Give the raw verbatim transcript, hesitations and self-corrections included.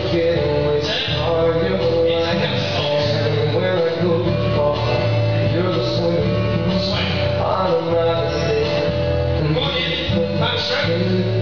getting which are you like, and where I go far, you're the swing, automatically, and you put